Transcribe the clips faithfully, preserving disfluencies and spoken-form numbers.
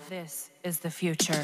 This is the future.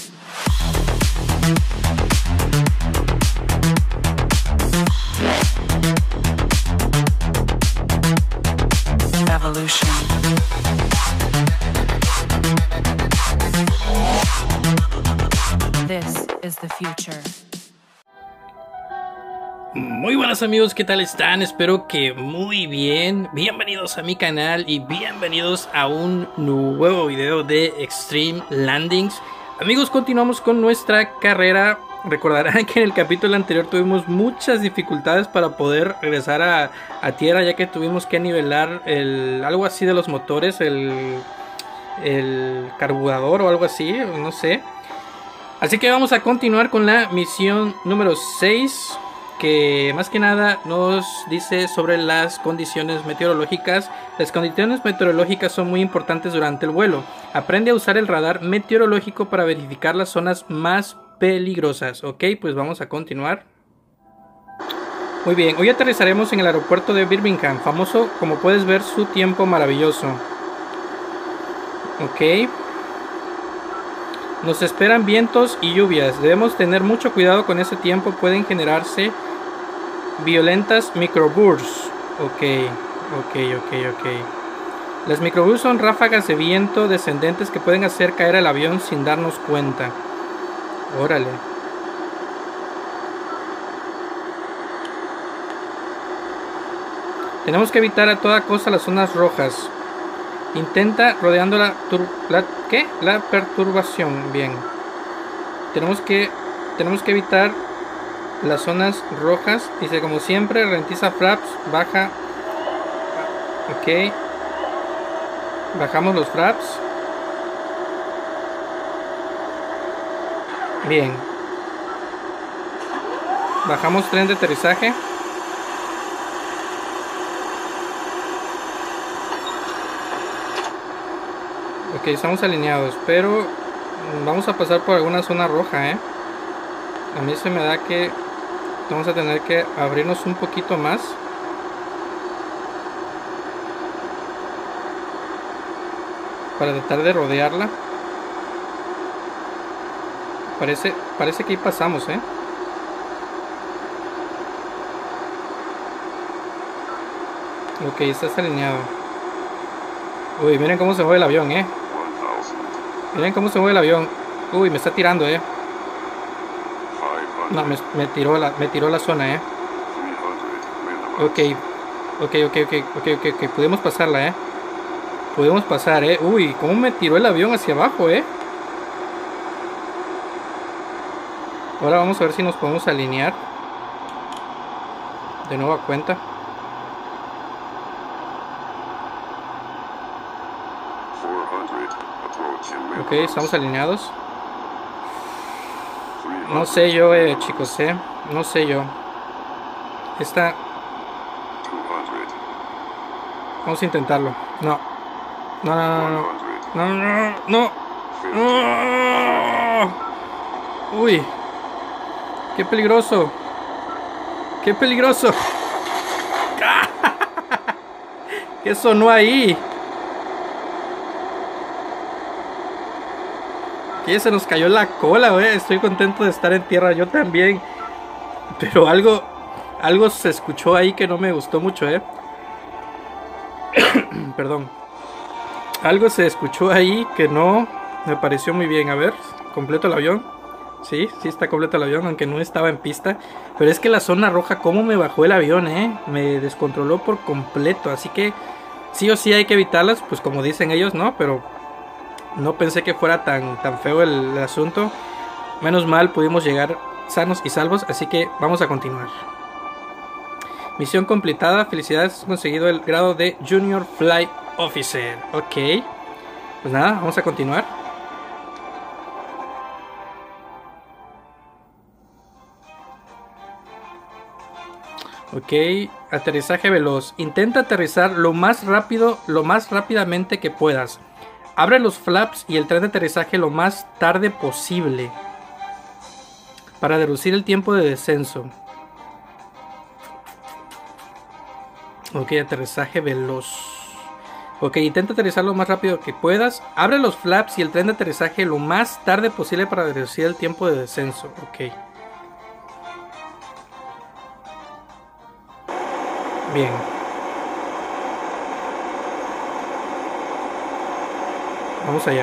Evolution. This is the future. Muy buenas amigos, ¿qué tal están? Espero que muy bien. Bienvenidos a mi canal y bienvenidos a un nuevo video de Extreme Landings. Amigos, continuamos con nuestra carrera. Recordarán que en el capítulo anterior tuvimos muchas dificultades para poder regresar a, a tierra, ya que tuvimos que nivelar el, algo así de los motores, el, el carburador o algo así, no sé. Así que vamos a continuar con la misión número seis, que más que nada nos dice sobre las condiciones meteorológicas. Las condiciones meteorológicas son muy importantes durante el vuelo. Aprende a usar el radar meteorológico para verificar las zonas más peligrosas. Ok, pues vamos a continuar. Muy bien, hoy aterrizaremos en el aeropuerto de Birmingham, famoso, como puedes ver, su tiempo maravilloso. Ok. Nos esperan vientos y lluvias. Debemos tener mucho cuidado con ese tiempo. Pueden generarse violentas microbursts. Ok, ok, ok, ok. Las microbursts son ráfagas de viento descendentes que pueden hacer caer el avión sin darnos cuenta. Órale. Tenemos que evitar a toda costa las zonas rojas. Intenta rodeando la, tur la ¿qué? La perturbación. Bien. Tenemos que tenemos que evitar las zonas rojas. Dice, como siempre, ralentiza flaps, baja. Ok. Bajamos los flaps. Bien. Bajamos tren de aterrizaje. Ok, estamos alineados, pero vamos a pasar por alguna zona roja, ¿eh? A mí se me da que vamos a tener que abrirnos un poquito más. Para tratar de rodearla. Parece, parece que ahí pasamos, ¿eh? Ok, estás alineado. Uy, miren cómo se mueve el avión, ¿eh? Miren cómo se mueve el avión. Uy, me está tirando, ¿eh? No, me, me, tiró la, me tiró la zona, ¿eh? Ok. Ok, ok, ok, ok, ok, ok. Podemos pasarla, ¿eh? Podemos pasar, ¿eh? Uy, cómo me tiró el avión hacia abajo, ¿eh? Ahora vamos a ver si nos podemos alinear. De nueva cuenta. Ok, estamos alineados. No sé yo, eh, chicos, eh. No sé yo. Esta... Vamos a intentarlo. No. No, no, no, no. No, no, no. No. Uy. Qué peligroso. Qué peligroso. ¿Qué sonó ahí? Que se nos cayó la cola, güey. Estoy contento de estar en tierra, yo también. Pero algo algo se escuchó ahí que no me gustó mucho, eh. Perdón. Algo se escuchó ahí que no me pareció muy bien. A ver, completo el avión. Sí, sí está completo el avión, aunque no estaba en pista. Pero es que la zona roja, cómo me bajó el avión, eh. Me descontroló por completo. Así que sí o sí hay que evitarlas, pues como dicen ellos, ¿no? Pero no pensé que fuera tan, tan feo el, el asunto. Menos mal pudimos llegar sanos y salvos. Así que vamos a continuar. Misión completada. Felicidades, has conseguido el grado de Junior Flight Officer. Ok. Pues nada, vamos a continuar. Ok. Aterrizaje veloz. Intenta aterrizar lo más rápido, lo más rápidamente que puedas. Abre los flaps y el tren de aterrizaje lo más tarde posible para reducir el tiempo de descenso. Ok, aterrizaje veloz. Ok, intenta aterrizar lo más rápido que puedas. Abre los flaps y el tren de aterrizaje lo más tarde posible para reducir el tiempo de descenso. Ok. Bien. Vamos allá.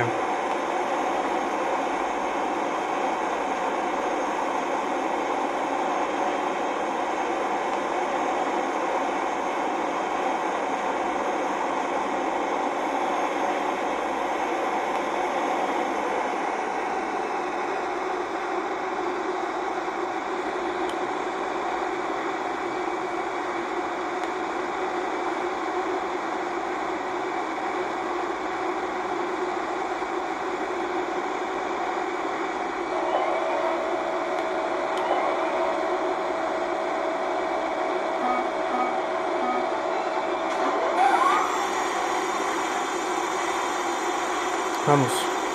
Vamos.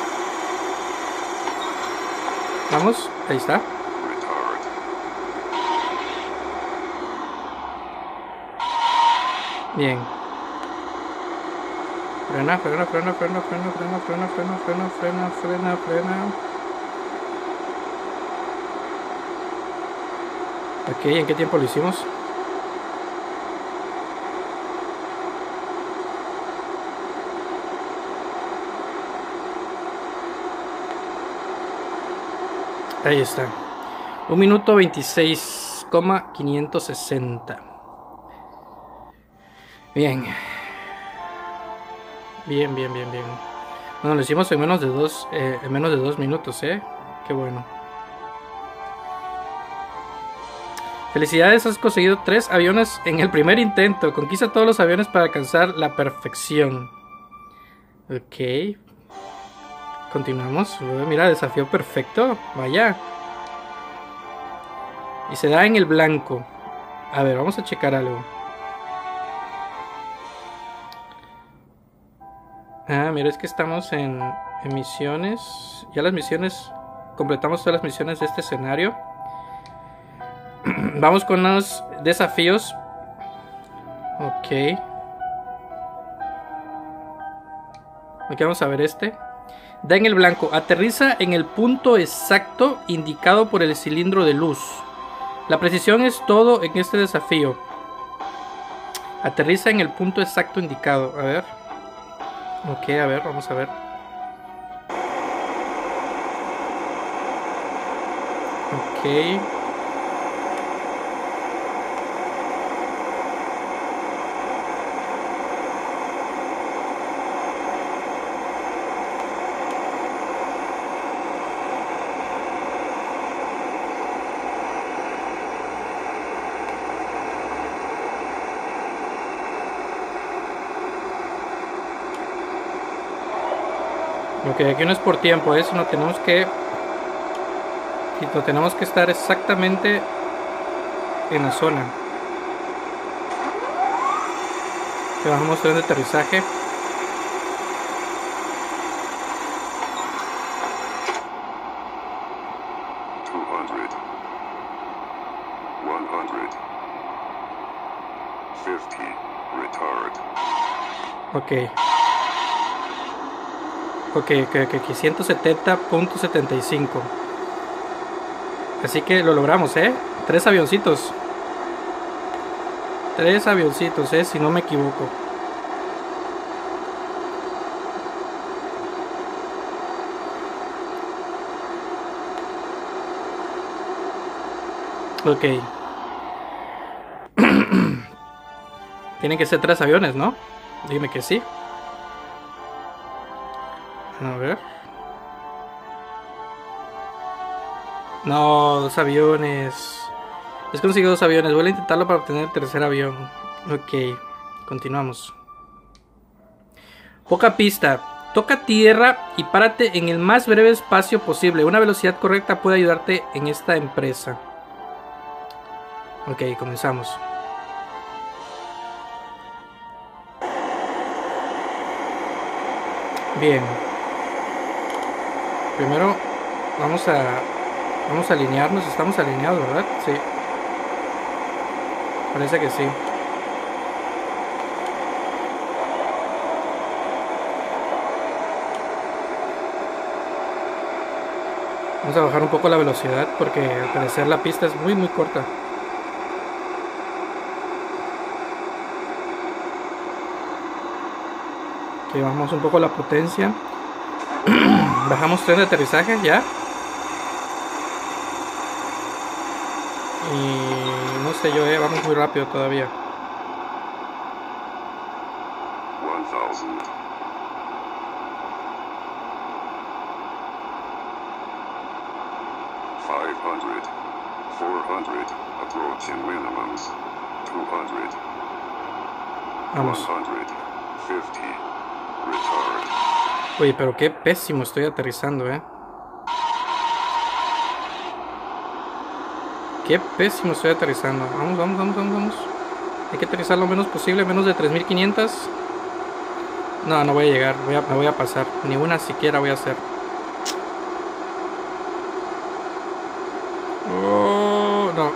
Vamos, ahí está. Bien. Frena, frena, frena, frena, frena, frena, frena, frena, frena, frena, frena, frena. Ok, ¿en qué tiempo lo hicimos? Ahí está. Un minuto veintiséis coma quinientos sesenta. Bien. Bien, bien, bien, bien. Bueno, lo hicimos en menos de dos, eh, en menos de dos minutos, ¿eh? Qué bueno. Felicidades, has conseguido tres aviones en el primer intento. Conquista todos los aviones para alcanzar la perfección. Ok. Continuamos. Mira, desafío perfecto. Vaya. Y se da en el blanco. A ver, vamos a checar algo. Ah, mira, es que estamos en, en misiones. Ya las misiones. Completamos todas las misiones de este escenario. Vamos con los desafíos. Ok. Aquí vamos a ver este. Da en el blanco. Aterriza en el punto exacto indicado por el cilindro de luz. La precisión es todo en este desafío. Aterriza en el punto exacto indicado. A ver. Ok, a ver, vamos a ver. Ok. Ok, aquí no es por tiempo, es no tenemos que no tenemos que estar exactamente en la zona. Que bajamos tren de aterrizaje. Ok. Ok, ok, ok, ok, ciento setenta punto setenta y cinco. Así que lo logramos, ¿eh? Tres avioncitos. Tres avioncitos, ¿eh? Si no me equivoco. Ok. Tienen que ser tres aviones, ¿no? Dime que sí. A ver. No, dos aviones. Has conseguido dos aviones. Voy a intentarlo para obtener el tercer avión. Ok, continuamos. Poca pista. Toca tierra y párate en el más breve espacio posible. Una velocidad correcta puede ayudarte en esta empresa. Ok, comenzamos. Bien. Primero vamos a vamos a alinearnos. Estamos alineados, ¿verdad? Sí. Parece que sí. Vamos a bajar un poco la velocidad porque al parecer la pista es muy muy corta. Aquí bajamos un poco la potencia. Bajamos tren de aterrizaje ya. Y no sé yo, eh, vamos muy rápido todavía. Vamos. Oye, pero qué pésimo estoy aterrizando, eh. Qué pésimo estoy aterrizando. Vamos, vamos, vamos, vamos, vamos. Hay que aterrizar lo menos posible, menos de tres mil quinientos. No, no voy a llegar, voy a, me voy a pasar. Ni una siquiera voy a hacer. Oh, no.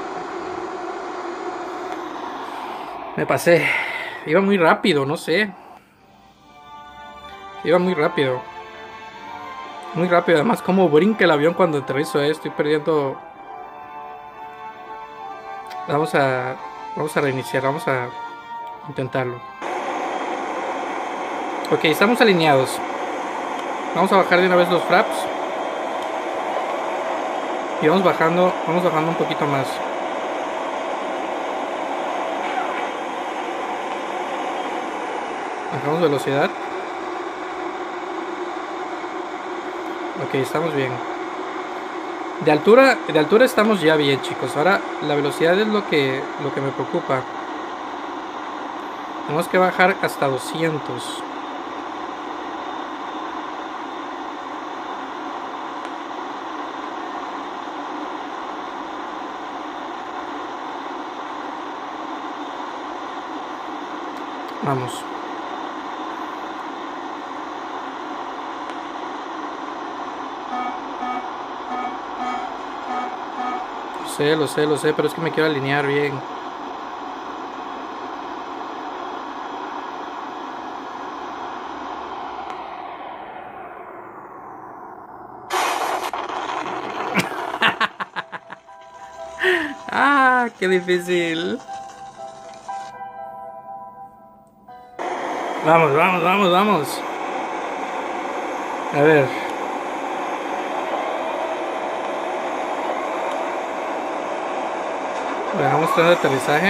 Me pasé. Iba muy rápido, no sé. Iba muy rápido. Muy rápido, además como brinca el avión cuando aterrizo, eh. Estoy perdiendo. Vamos a. Vamos a reiniciar, vamos a intentarlo. Ok, estamos alineados. Vamos a bajar de una vez los flaps. Y vamos bajando, vamos bajando un poquito más. Bajamos velocidad. Ok, estamos bien. De altura, de altura estamos ya bien, chicos. Ahora la velocidad es lo que, lo que me preocupa. Tenemos que bajar hasta doscientos. Vamos. Lo sé, lo sé, lo sé, pero es que me quiero alinear bien. Ah, qué difícil. Vamos, vamos, vamos, vamos. A ver. Dejamos tren de aterrizaje.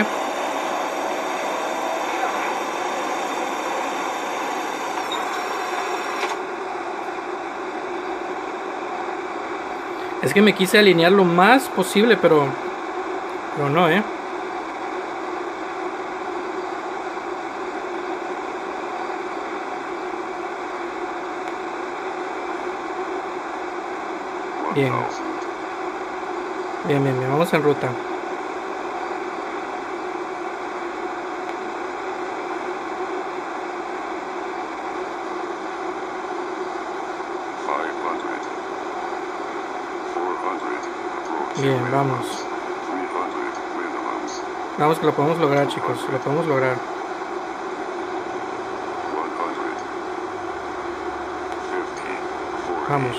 Es que me quise alinear lo más posible, pero... Pero no, eh. Bien. Bien, bien, bien. Vamos en ruta. Bien, vamos. Vamos que lo podemos lograr, chicos. Lo podemos lograr. Vamos.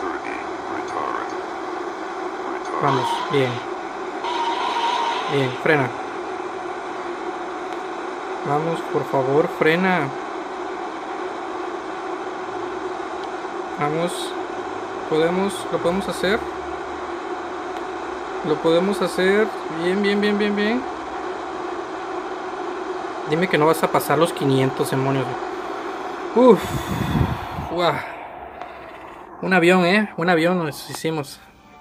Vamos, bien. Bien, frena. Vamos, por favor, frena. Vamos. Podemos, lo podemos hacer. Lo podemos hacer. Bien, bien, bien, bien, bien. Dime que no vas a pasar los quinientos, demonios. Uff. Wow. Un avión, eh. Un avión nos hicimos.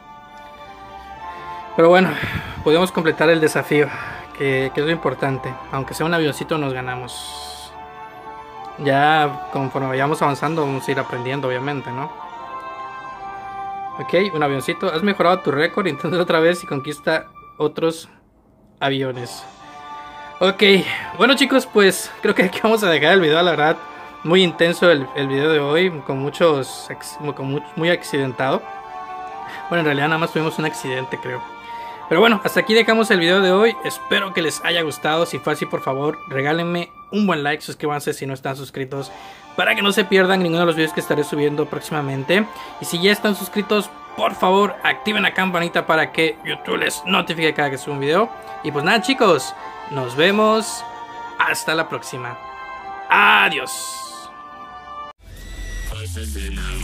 Pero bueno, podemos completar el desafío, que, que es lo importante. Aunque sea un avioncito, nos ganamos. Ya conforme vayamos avanzando, vamos a ir aprendiendo, obviamente, ¿no? Ok, un avioncito. Has mejorado tu récord, intenta otra vez y conquista otros aviones. Ok, bueno chicos, pues creo que aquí vamos a dejar el video, la verdad. Muy intenso el, el video de hoy, con muchos, con muy, muy accidentado. Bueno, en realidad nada más tuvimos un accidente, creo. Pero bueno, hasta aquí dejamos el video de hoy. Espero que les haya gustado. Si fue así, por favor, regálenme un buen like, suscríbanse si no están suscritos, para que no se pierdan ninguno de los videos que estaré subiendo próximamente. Y si ya están suscritos, por favor activen la campanita para que YouTube les notifique cada que suba un video. Y pues nada, chicos, nos vemos hasta la próxima. Adiós.